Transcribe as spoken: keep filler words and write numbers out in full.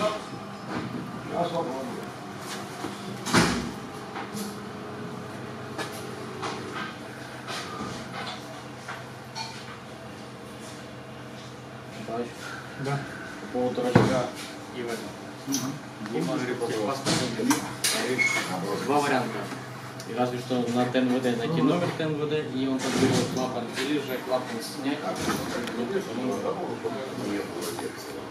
Да. По поводу рычага и в этом. Угу. Два варианта. И разве что на ТНВД найти номер ТНВД, и он подберет клапан, или же клапан снять.